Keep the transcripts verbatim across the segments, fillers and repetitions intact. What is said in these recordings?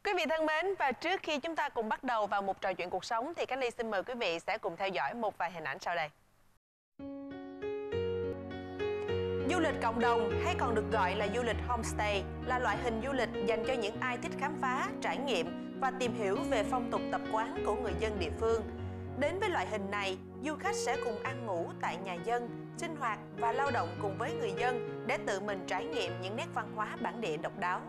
Quý vị thân mến, và trước khi chúng ta cùng bắt đầu vào một trò chuyện cuộc sống thì Khánh Ly xin mời quý vị sẽ cùng theo dõi một vài hình ảnh sau đây. Du lịch cộng đồng hay còn được gọi là du lịch homestay là loại hình du lịch dành cho những ai thích khám phá, trải nghiệm và tìm hiểu về phong tục tập quán của người dân địa phương. Đến với loại hình này, du khách sẽ cùng ăn ngủ tại nhà dân, sinh hoạt và lao động cùng với người dân để tự mình trải nghiệm những nét văn hóa bản địa độc đáo.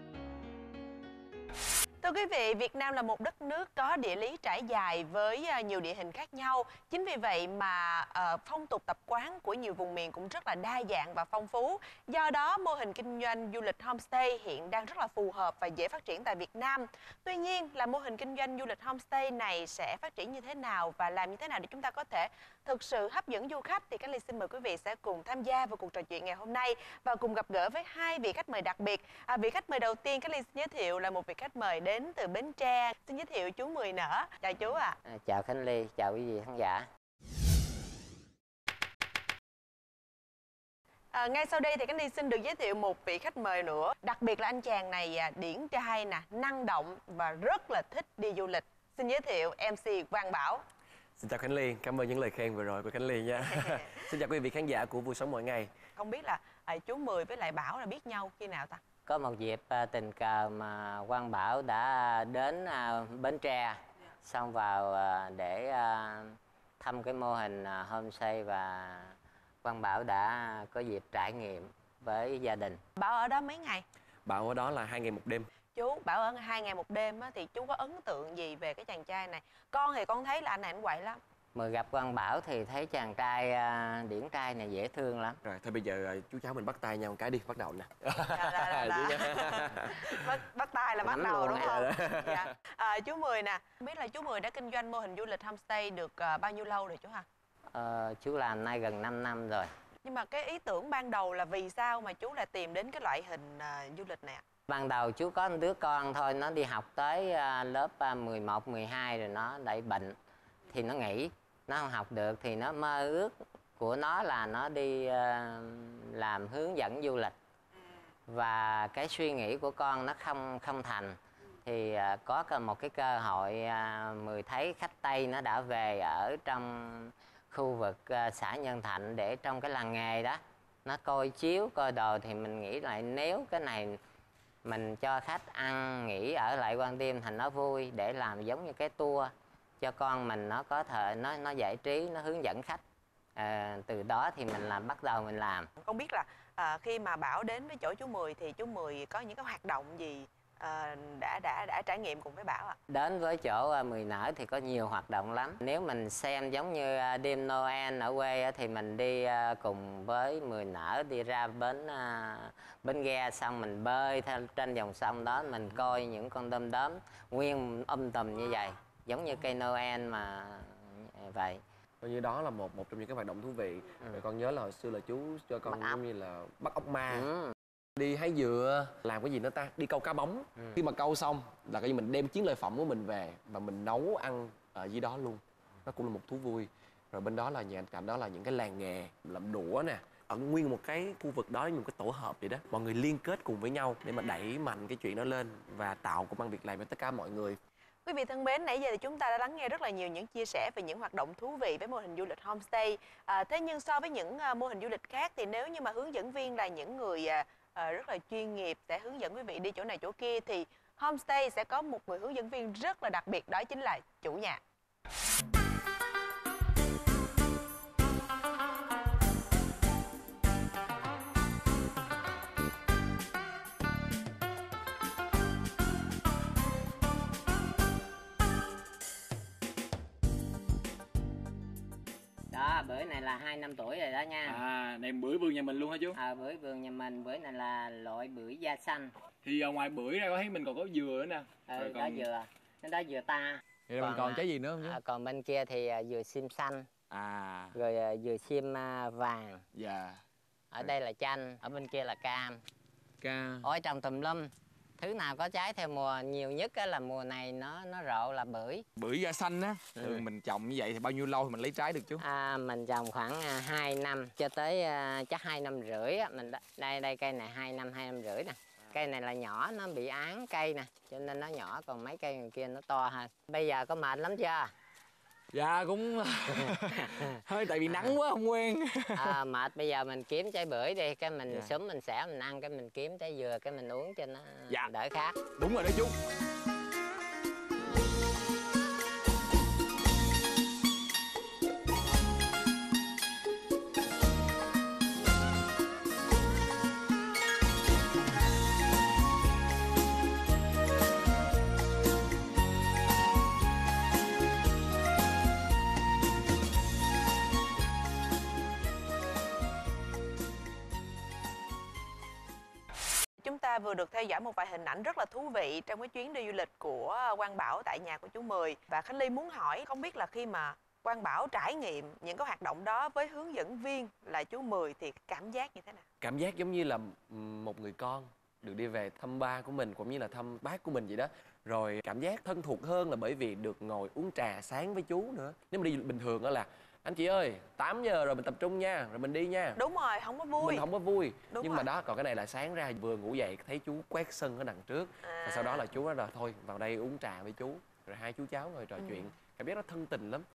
Thưa quý vị, Việt Nam là một đất nước có địa lý trải dài với nhiều địa hình khác nhau. Chính vì vậy mà uh, phong tục tập quán của nhiều vùng miền cũng rất là đa dạng và phong phú. Do đó, mô hình kinh doanh du lịch homestay hiện đang rất là phù hợp và dễ phát triển tại Việt Nam. Tuy nhiên, là mô hình kinh doanh du lịch homestay này sẽ phát triển như thế nào và làm như thế nào để chúng ta có thể thực sự hấp dẫn du khách, thì Khánh Ly xin mời quý vị sẽ cùng tham gia vào cuộc trò chuyện ngày hôm nay và cùng gặp gỡ với hai vị khách mời đặc biệt. À, vị khách mời đầu tiên Khánh Ly xin giới thiệu là một vị khách mời đến từ Bến Tre. Xin giới thiệu chú Mười Nở. Chào chú ạ. À. À, chào Khánh Ly, chào quý vị khán giả. À, ngay sau đây thì Khánh Ly xin được giới thiệu một vị khách mời nữa. Đặc biệt là anh chàng này điển trai nè, năng động và rất là thích đi du lịch. Xin giới thiệu em xê Quang Bảo. Xin chào Khánh Ly, cảm ơn những lời khen vừa rồi của Khánh Ly nha. Xin chào quý vị khán giả của Vui Sống Mỗi Ngày. Không biết là à, chú Mười với lại Bảo là biết nhau khi nào ta? Có một dịp uh, tình cờ mà Quang Bảo đã đến uh, Bến Tre, yeah. xong vào uh, để uh, thăm cái mô hình uh, homestay, và Quang Bảo đã có dịp trải nghiệm với gia đình. Bảo ở đó mấy ngày? Bảo ở đó là hai ngày một đêm. Chú Bảo ở hai ngày một đêm á, thì chú có ấn tượng gì về cái chàng trai này? Con thì con thấy là anh này anh quậy lắm. Mới gặp Quang Bảo thì thấy chàng trai uh, điển trai này dễ thương lắm. Rồi thôi bây giờ uh, chú cháu mình bắt tay nhau một cái đi, bắt đầu nè. Dạ, là, là, là. bắt, bắt tay là bắt Nắm đầu đúng nè. không? Dạ. À, chú Mười nè, không biết là chú Mười đã kinh doanh mô hình du lịch homestay được uh, bao nhiêu lâu rồi chú hả? Ờ, chú làm nay gần năm năm rồi. Nhưng mà cái ý tưởng ban đầu là vì sao mà chú lại tìm đến cái loại hình uh, du lịch này ạ? Ban đầu chú có một đứa con thôi, nó đi học tới uh, lớp uh, mười một, mười hai rồi nó lại bệnh thì nó nghỉ. Nó không học được thì nó mơ ước của nó là nó đi uh, làm hướng dẫn du lịch. Và cái suy nghĩ của con nó không không thành. Thì uh, có một cái cơ hội uh, Mười thấy khách Tây nó đã về ở trong khu vực uh, xã Nhân Thạnh, để trong cái làng nghề đó nó coi chiếu, coi đồ, thì mình nghĩ lại nếu cái này mình cho khách ăn, nghỉ ở lại Quan Điềm thành nó vui, để làm giống như cái tour cho con mình, nó có thể nó nó giải trí, nó hướng dẫn khách. À, từ đó thì mình làm bắt đầu mình làm. Không biết là à, khi mà Bảo đến với chỗ chú Mười thì chú Mười có những cái hoạt động gì à, đã đã đã trải nghiệm cùng với Bảo ạ? À? Đến với chỗ Mười Nở thì có nhiều hoạt động lắm. Nếu mình xem giống như đêm Noel ở quê thì mình đi cùng với Mười Nở đi ra bến bến ghe, xong mình bơi theo trên dòng sông đó, mình coi những con đom đóm nguyên um tùm như vậy, giống như cây Noel mà vậy. Coi như đó là một một trong những cái hoạt động thú vị. Ừ. Rồi con nhớ là hồi xưa là chú cho con giống như là bắt ốc ma, ừ. đi hái dừa, làm cái gì nữa ta, đi câu cá bóng. Ừ. Khi mà câu xong là coi như mình đem chiến lợi phẩm của mình về và mình nấu ăn ở dưới đó luôn. Nó cũng là một thú vui. Rồi bên đó là nhà cạnh đó là những cái làng nghề làm đũa nè, ở nguyên một cái khu vực đó, một cái tổ hợp vậy đó, mọi người liên kết cùng với nhau để mà đẩy mạnh cái chuyện đó lên và tạo công ăn việc làm cho tất cả mọi người. Quý vị thân mến, nãy giờ thì chúng ta đã lắng nghe rất là nhiều những chia sẻ về những hoạt động thú vị với mô hình du lịch homestay. À, thế nhưng so với những uh, mô hình du lịch khác thì nếu như mà hướng dẫn viên là những người uh, uh, rất là chuyên nghiệp sẽ hướng dẫn quý vị đi chỗ này chỗ kia, thì homestay sẽ có một người hướng dẫn viên rất là đặc biệt, đó chính là chủ nhà. Đó, bưởi này là hai năm tuổi rồi đó nha. À, này bưởi vườn nhà mình luôn hả chú? À, bưởi vườn nhà mình, bưởi này là loại bưởi da xanh. Thì à, ngoài bưởi ra có thấy mình còn có dừa nữa nè. Ừ, rồi đó còn... dừa, nó đó dừa ta. Vậy còn, mình còn trái gì nữa không chú? À, còn bên kia thì à, dừa sim xanh. À. Rồi à, dừa sim à, vàng. Dạ. Ở đây là chanh, ở bên kia là cam. Cam. Ôi trồng tùm lum. Thứ nào có trái theo mùa, nhiều nhất là mùa này nó nó rộ là bưởi. Bưởi da xanh á, ừ. Thường mình trồng như vậy thì bao nhiêu lâu thì mình lấy trái được chú? À, mình trồng khoảng à, hai năm cho tới à, chắc hai năm rưỡi á. Mình đây đây cây này hai năm, hai năm rưỡi nè. Cây này là nhỏ, nó bị án cây nè, cho nên nó nhỏ, còn mấy cây người kia nó to hơn. Bây giờ có mệt lắm chưa? Dạ cũng hơi tại vì nắng quá không quen. À, mệt bây giờ mình kiếm trái bưởi đi, cái mình Dạ. xúm mình xẻ mình ăn, cái mình kiếm trái dừa cái mình uống cho nó Dạ. đỡ khát. Đúng rồi đó chú. Chúng ta vừa được theo dõi một vài hình ảnh rất là thú vị trong cái chuyến đi du lịch của Quang Bảo tại nhà của chú Mười. Và Khánh Ly muốn hỏi, không biết là khi mà Quang Bảo trải nghiệm những cái hoạt động đó với hướng dẫn viên là chú Mười thì cảm giác như thế nào? Cảm giác giống như là một người con được đi về thăm ba của mình cũng như là thăm bác của mình vậy đó. Rồi cảm giác thân thuộc hơn là bởi vì được ngồi uống trà sáng với chú nữa. Nếu mà đi bình thường đó là anh chị ơi tám giờ rồi mình tập trung nha, rồi mình đi nha. Đúng rồi, không có vui. Mình không có vui. Đúng Nhưng rồi. mà đó, còn cái này là sáng ra vừa ngủ dậy thấy chú quét sân ở đằng trước. À. Và sau đó là chú nói là thôi vào đây uống trà với chú. Rồi hai chú cháu ngồi trò Ừ. chuyện. Cảm giác nó thân tình lắm.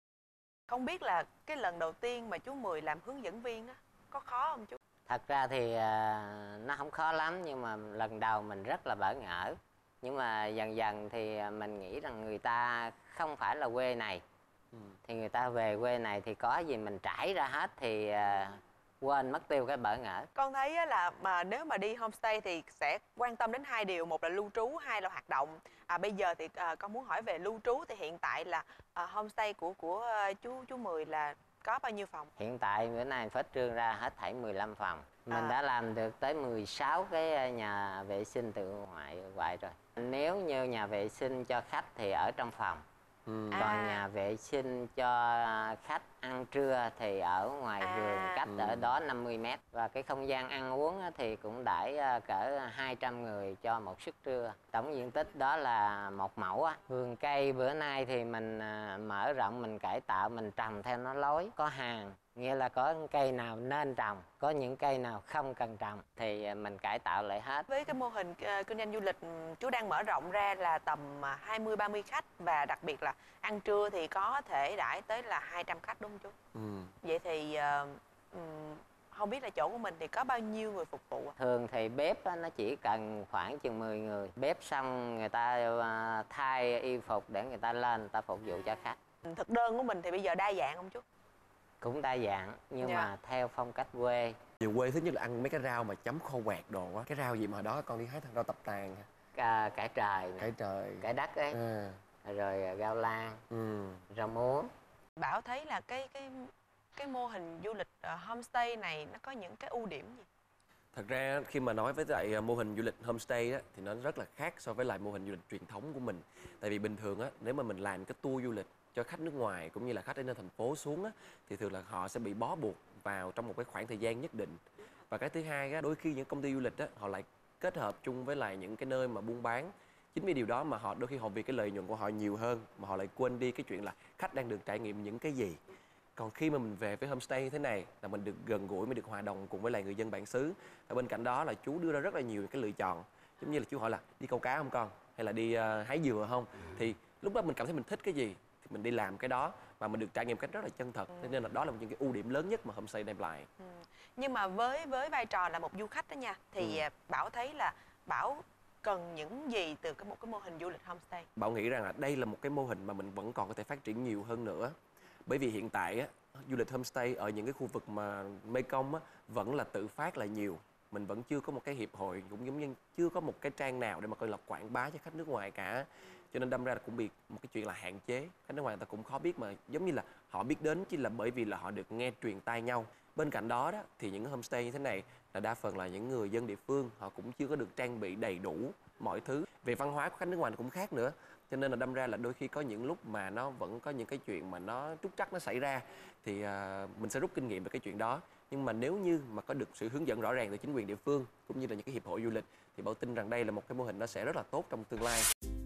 Không biết là cái lần đầu tiên mà chú Mười làm hướng dẫn viên á, có khó không chú? Thật ra thì à, nó không khó lắm, nhưng mà lần đầu mình rất là bỡ ngỡ. Nhưng mà dần dần thì mình nghĩ rằng người ta không phải là quê này. Ừ. Thì người ta về quê này thì có gì mình trải ra hết thì à, quên mất tiêu cái bỡ ngỡ. Con thấy á là mà nếu mà đi homestay thì sẽ quan tâm đến hai điều, một là lưu trú, hai là hoạt động. À, bây giờ thì à, con muốn hỏi về lưu trú thì hiện tại là à, homestay của của à, chú chú Mười là có bao nhiêu phòng? Hiện tại bữa nay phết trương ra hết thảy mười lăm phòng. Mình À. đã làm được tới mười sáu cái nhà vệ sinh tự ngoại ngoại rồi. Nếu như nhà vệ sinh cho khách thì ở trong phòng. Ừ. À. Còn nhà vệ sinh cho khách ăn trưa thì ở ngoài À. vườn, cách Ừ. ở đó năm mươi mét. Và cái không gian ăn uống á thì cũng đãi à, cỡ hai trăm người cho một suất trưa. Tổng diện tích đó là một mẫu á. Vườn cây bữa nay thì mình à, mở rộng, mình cải tạo, mình trồng theo nó lối. Có hàng, nghĩa là có cây nào nên trồng, có những cây nào không cần trồng thì à, mình cải tạo lại hết. Với cái mô hình ờ, kinh doanh du lịch ừm, chú đang mở rộng ra là tầm à, hai mươi ba mươi khách, và đặc biệt là ăn trưa thì có thể đãi tới là hai trăm khách, đúng không chú? Ừ. Vậy thì ờ, ừm, không biết là chỗ của mình thì có bao nhiêu người phục vụ ạ? Thường thì bếp á, nó chỉ cần khoảng chừng mười người. Bếp xong người ta à, thay y phục để người ta lên, người ta phục vụ cho khách. Thực đơn của mình thì bây giờ đa dạng không chú? Cũng đa dạng, nhưng Dạ. mà theo phong cách quê. Nhiều quê thích nhất là ăn mấy cái rau mà chấm kho quẹt đồ quá. Cái rau gì mà hồi đó con đi hái thằng rau tập tàn hả? À, cải trời, nè, Cái trời. cải đất ấy, À. rồi à, rau lan, Ừ. rau muống. Bảo thấy là cái cái cái mô hình du lịch ờ, homestay này nó có những cái ưu điểm gì? Thật ra khi mà nói với lại mô hình du lịch homestay á, thì nó rất là khác so với lại mô hình du lịch truyền thống của mình. Tại vì bình thường á, nếu mà mình làm cái tour du lịch cho khách nước ngoài cũng như là khách ở nơi thành phố xuống á, thì thường là họ sẽ bị bó buộc vào trong một cái khoảng thời gian nhất định. Và cái thứ hai á, đôi khi những công ty du lịch á, họ lại kết hợp chung với lại những cái nơi mà buôn bán. Chính vì điều đó mà họ đôi khi họ vì cái lợi nhuận của họ nhiều hơn mà họ lại quên đi cái chuyện là khách đang được trải nghiệm những cái gì. Còn khi mà mình về với homestay như thế này là mình được gần gũi, mình được hòa đồng cùng với lại người dân bản xứ. Và bên cạnh đó là chú đưa ra rất là nhiều cái lựa chọn. Giống như là chú hỏi là đi câu cá không con? Hay là đi uh, hái dừa không? Thì lúc đó mình cảm thấy mình thích cái gì thì mình đi làm cái đó, và mình được trải nghiệm cách rất là chân thật. Thế nên là đó là một những cái ưu điểm lớn nhất mà homestay đem lại. Ừ. Nhưng mà với với vai trò là một du khách đó nha, thì Ừ. à, Bảo thấy là Bảo cần những gì từ cái một cái mô hình du lịch homestay? Bảo nghĩ rằng là đây là một cái mô hình mà mình vẫn còn có thể phát triển nhiều hơn nữa. Bởi vì hiện tại á, du lịch homestay ở những cái khu vực mà Mekong á, vẫn là tự phát là nhiều. Mình vẫn chưa có một cái hiệp hội, cũng giống như chưa có một cái trang nào để mà coi là quảng bá cho khách nước ngoài cả. Cho nên đâm ra là cũng bị một cái chuyện là hạn chế. Khách nước ngoài người ta cũng khó biết, mà giống như là họ biết đến chỉ là bởi vì là họ được nghe truyền tai nhau. Bên cạnh đó đó thì những homestay như thế này là đa phần là những người dân địa phương, họ cũng chưa có được trang bị đầy đủ mọi thứ. Về văn hóa của khách nước ngoài nó cũng khác nữa. Cho nên là đâm ra là đôi khi có những lúc mà nó vẫn có những cái chuyện mà nó trúc trắc nó xảy ra, thì à, mình sẽ rút kinh nghiệm về cái chuyện đó. Nhưng mà nếu như mà có được sự hướng dẫn rõ ràng từ chính quyền địa phương cũng như là những cái hiệp hội du lịch, thì Bảo tin rằng đây là một cái mô hình nó sẽ rất là tốt trong tương lai.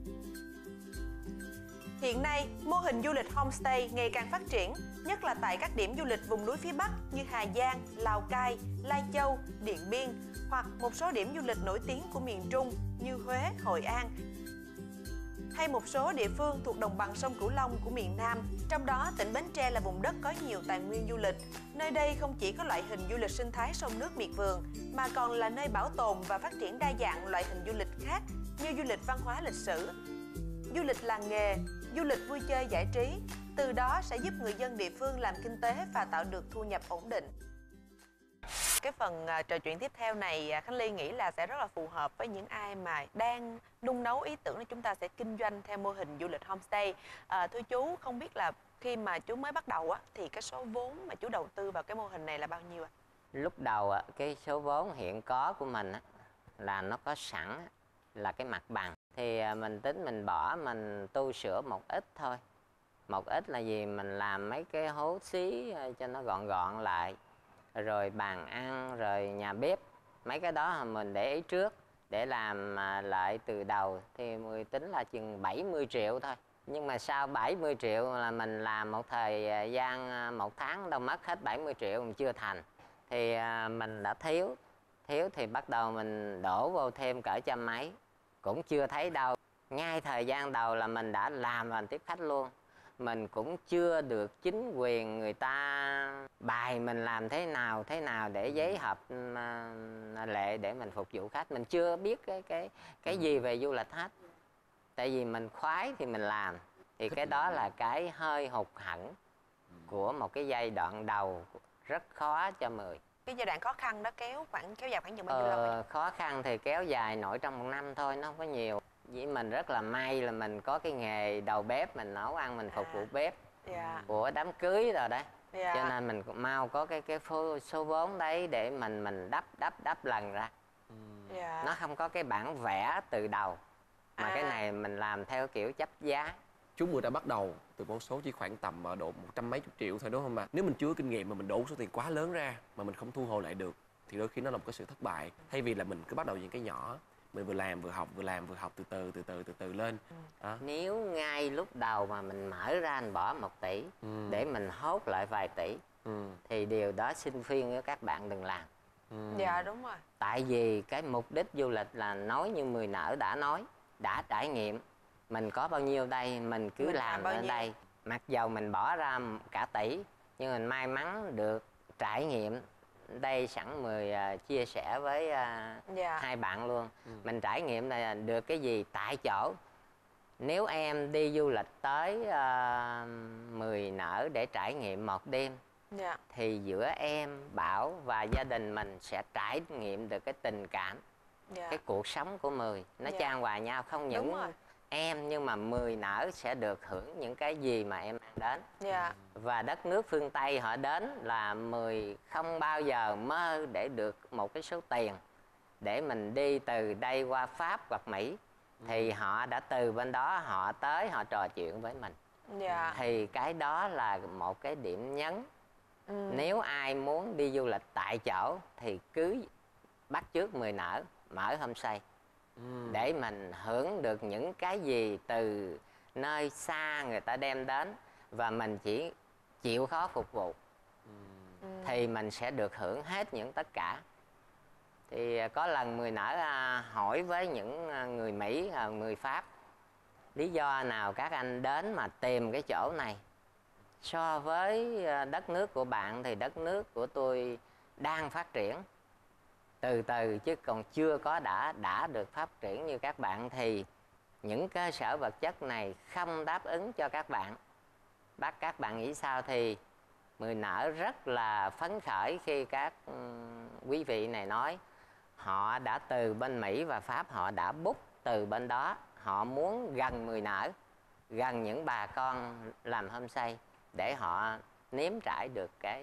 Hiện nay, mô hình du lịch homestay ngày càng phát triển, nhất là tại các điểm du lịch vùng núi phía Bắc như Hà Giang, Lào Cai, Lai Châu, Điện Biên. hoặc một số điểm du lịch nổi tiếng của miền Trung như Huế, Hội An, hay một số địa phương thuộc đồng bằng sông Cửu Long của miền Nam. Trong đó, tỉnh Bến Tre là vùng đất có nhiều tài nguyên du lịch. Nơi đây không chỉ có loại hình du lịch sinh thái sông nước miệt vườn, mà còn là nơi bảo tồn và phát triển đa dạng loại hình du lịch khác như du lịch văn hóa lịch sử, du lịch làng nghề, du lịch vui chơi giải trí. Từ đó sẽ giúp người dân địa phương làm kinh tế và tạo được thu nhập ổn định. Cái phần uh, trò chuyện tiếp theo này uh, Khánh Ly nghĩ là sẽ rất là phù hợp với những ai mà đang nung nấu ý tưởng là chúng ta sẽ kinh doanh theo mô hình du lịch homestay. Uh, thưa chú, không biết là khi mà chú mới bắt đầu á, thì cái số vốn mà chú đầu tư vào cái mô hình này là bao nhiêu ạ? Lúc đầu á, cái số vốn hiện có của mình á, là nó có sẵn á, là cái mặt bằng. Thì uh, mình tính mình bỏ, mình tu sửa một ít thôi. Một ít là gì? Mình làm mấy cái hố xí uh, cho nó gọn gọn lại. Rồi bàn ăn, rồi nhà bếp, mấy cái đó mình để ý trước để làm lại từ đầu thì mình tính là chừng bảy mươi triệu thôi. Nhưng mà sau bảy mươi triệu là mình làm một thời gian một tháng đâu mất hết bảy mươi triệu mình chưa thành. Thì mình đã thiếu, thiếu thì bắt đầu mình đổ vô thêm cỡ trăm mấy, cũng chưa thấy đâu. Ngay thời gian đầu là mình đã làm và tiếp khách luôn. Mình cũng chưa được chính quyền người ta bài mình làm thế nào thế nào để giấy hợp uh, lệ để mình phục vụ khách. Mình chưa biết cái cái cái gì về du lịch hết. Tại vì mình khoái thì mình làm. Thì cái đó là cái hơi hụt hẫng của một cái giai đoạn đầu rất khó cho Mười. Cái giai đoạn khó khăn đó kéo khoảng kéo dài khoảng chừng bao nhiêu ờ, lâu? Khó khăn thì kéo dài nổi trong một năm thôi, nó không có nhiều. Vì mình rất là may là mình có cái nghề đầu bếp, mình nấu ăn, mình phục vụ à. bếp yeah. của đám cưới rồi đấy. Yeah. Cho nên mình mau có cái cái số vốn đấy để mình mình đắp đắp đắp lần ra. Yeah. Nó không có cái bản vẽ từ đầu, mà à. cái này mình làm theo kiểu chấp giá. Chú Mười đã bắt đầu từ con số chỉ khoảng tầm độ một trăm mấy chục triệu thôi đúng không ạ? Nếu mình chưa có kinh nghiệm mà mình đổ số tiền quá lớn ra mà mình không thu hồi lại được thì đôi khi nó là một cái sự thất bại. Thay vì là mình cứ bắt đầu những cái nhỏ, mình vừa làm vừa học, vừa làm vừa học từ từ từ từ từ từ lên. À. Nếu ngay lúc đầu mà mình mở ra mình bỏ một tỷ ừ. để mình hốt lại vài tỷ ừ. thì điều đó xin khuyên với các bạn đừng làm. Ừ. Dạ đúng rồi. Tại vì cái mục đích du lịch là nói như Mười Nở đã nói, đã trải nghiệm. Mình có bao nhiêu đây mình cứ mình làm, làm ở nhiêu? Đây. Mặc dầu mình bỏ ra cả tỷ nhưng mình may mắn được trải nghiệm. Đây sẵn Mười uh, chia sẻ với uh, yeah. hai bạn luôn. ừ. Mình trải nghiệm là được cái gì tại chỗ. Nếu em đi du lịch tới uh, Mười Nở để trải nghiệm một đêm yeah. thì giữa em, Bảo và gia đình mình sẽ trải nghiệm được cái tình cảm yeah. cái cuộc sống của Mười. Nó yeah. chan hòa nhau, không những em nhưng mà Mười Nở sẽ được hưởng những cái gì mà em mang đến. Yeah. Và đất nước phương Tây họ đến là Mười không bao giờ mơ để được một cái số tiền để mình đi từ đây qua Pháp hoặc Mỹ. ừ. Thì họ đã từ bên đó họ tới họ trò chuyện với mình. Yeah. Thì cái đó là một cái điểm nhấn. ừ. Nếu ai muốn đi du lịch tại chỗ thì cứ bắt chước Mười Nở mở homestay. Ừ. Để mình hưởng được những cái gì từ nơi xa người ta đem đến và mình chỉ chịu khó phục vụ. ừ. Thì mình sẽ được hưởng hết những tất cả. Thì có lần Mười Nở hỏi với những người Mỹ, người Pháp, lý do nào các anh đến mà tìm cái chỗ này? So với đất nước của bạn thì đất nước của tôi đang phát triển từ từ chứ còn chưa có đã đã được phát triển như các bạn, thì những cơ sở vật chất này không đáp ứng cho các bạn. Bác các bạn nghĩ sao? Thì Mười Nở rất là phấn khởi khi các um, quý vị này nói họ đã từ bên Mỹ và Pháp, họ đã book từ bên đó, họ muốn gần Mười Nở, gần những bà con làm homestay để họ nếm trải được cái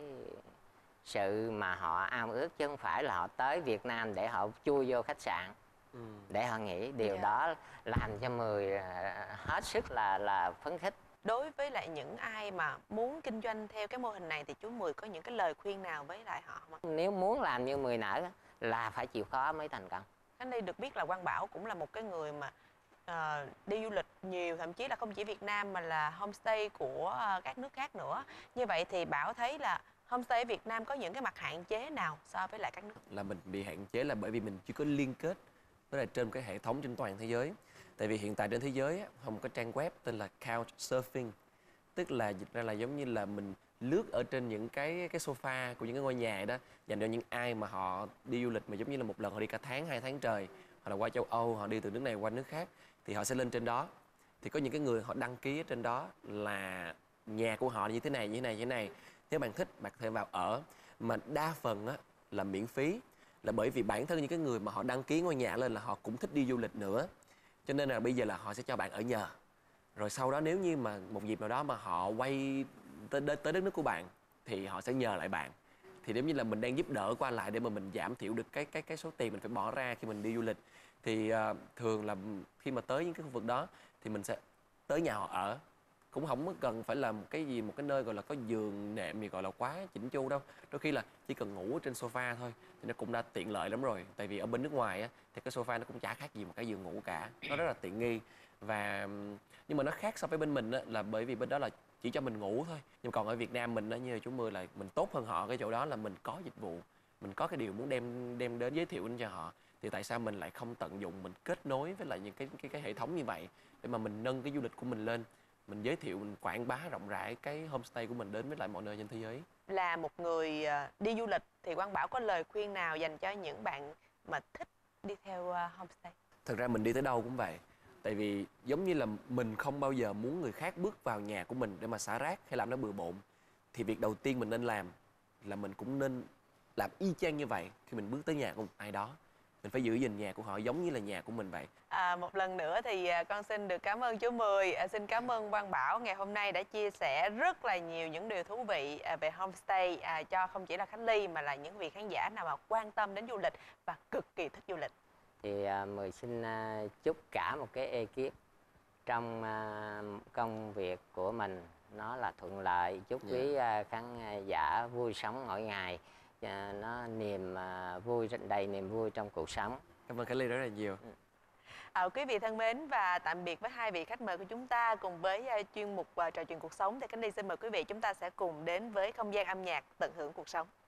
sự mà họ ao ước, chứ không phải là họ tới Việt Nam để họ chui vô khách sạn. ừ. Để họ nghĩ điều yeah. đó làm cho Mười hết sức là là phấn khích. Đối với lại những ai mà muốn kinh doanh theo cái mô hình này thì chú Mười có những cái lời khuyên nào với lại họ không? Nếu muốn làm như Mười Nở là phải chịu khó mới thành công. Khánh Ly được biết là Quang Bảo cũng là một cái người mà uh, đi du lịch nhiều, thậm chí là không chỉ Việt Nam mà là homestay của uh, các nước khác nữa. Như vậy thì Bảo thấy là homestay Việt Nam có những cái mặt hạn chế nào so với lại các nước? Là mình bị hạn chế là bởi vì mình chưa có liên kết với lại trên cái hệ thống trên toàn thế giới. Tại vì hiện tại trên thế giới á, không có trang web tên là Couchsurfing, tức là dịch ra là giống như là mình lướt ở trên những cái cái sofa của những cái ngôi nhà đó, dành cho những ai mà họ đi du lịch mà giống như là một lần họ đi cả tháng hai tháng trời, hoặc là qua châu Âu, họ đi từ nước này qua nước khác, thì họ sẽ lên trên đó. Thì có những cái người họ đăng ký ở trên đó là nhà của họ như thế này như thế này như thế này, nếu bạn thích bạn có thể vào ở, mà đa phần á là miễn phí, là bởi vì bản thân những cái người mà họ đăng ký ngôi nhà lên là họ cũng thích đi du lịch nữa, cho nên là bây giờ là họ sẽ cho bạn ở nhờ. Rồi sau đó nếu như mà một dịp nào đó mà họ quay tới tới đất nước của bạn thì họ sẽ nhờ lại bạn. Thì giống như là mình đang giúp đỡ qua lại để mà mình giảm thiểu được cái cái cái số tiền mình phải bỏ ra khi mình đi du lịch. Thì uh, thường là khi mà tới những cái khu vực đó thì mình sẽ tới nhà họ ở, cũng không có cần phải là một cái gì một cái nơi gọi là có giường nệm gì gọi là quá chỉnh chu đâu. Đôi khi là chỉ cần ngủ trên sofa thôi thì nó cũng đã tiện lợi lắm rồi. Tại vì ở bên nước ngoài á thì cái sofa nó cũng chả khác gì một cái giường ngủ cả, nó rất là tiện nghi. Và nhưng mà nó khác so với bên mình á, là bởi vì bên đó là chỉ cho mình ngủ thôi. Nhưng còn ở Việt Nam mình á, như là chú Mười là mình tốt hơn họ cái chỗ đó là mình có dịch vụ, mình có cái điều muốn đem đem đến giới thiệu đến cho họ. Thì tại sao mình lại không tận dụng, mình kết nối với lại những cái cái cái hệ thống như vậy để mà mình nâng cái du lịch của mình lên, mình giới thiệu, mình quảng bá rộng rãi cái homestay của mình đến với lại mọi nơi trên thế giới. Là một người đi du lịch thì Quang Bảo có lời khuyên nào dành cho những bạn mà thích đi theo homestay? Thực ra mình đi tới đâu cũng vậy. Tại vì giống như là mình không bao giờ muốn người khác bước vào nhà của mình để mà xả rác hay làm nó bừa bộn. Thì việc đầu tiên mình nên làm là mình cũng nên làm y chang như vậy khi mình bước tới nhà của một ai đó. Mình phải giữ gìn nhà của họ giống như là nhà của mình vậy. À, một lần nữa thì con xin được cảm ơn chú Mười, à, xin cảm ơn Quang Bảo ngày hôm nay đã chia sẻ rất là nhiều những điều thú vị về homestay à, cho không chỉ là khách ly mà là những vị khán giả nào mà quan tâm đến du lịch và cực kỳ thích du lịch. Thì uh, Mười xin uh, chúc cả một cái ekip trong uh, công việc của mình nó là thuận lợi, chúc yeah. quý uh, khán giả vui sống mỗi ngày, uh, nó niềm uh, vui, đầy niềm vui trong cuộc sống. Cảm ơn Khánh Ly rất là nhiều. Ừ. À, quý vị thân mến, và tạm biệt với hai vị khách mời của chúng ta cùng với uh, chuyên mục uh, trò chuyện cuộc sống. Thì Khánh Ly xin mời quý vị chúng ta sẽ cùng đến với không gian âm nhạc tận hưởng cuộc sống.